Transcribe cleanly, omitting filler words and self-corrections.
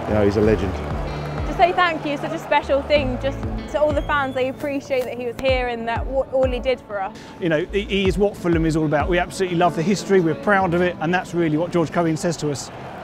you know, he's a legend. To say thank you is such a special thing, just to all the fans. They appreciate that he was here and that all he did for us. You know, he is what Fulham is all about. We absolutely love the history, we're proud of it, and that's really what George Cohen says to us.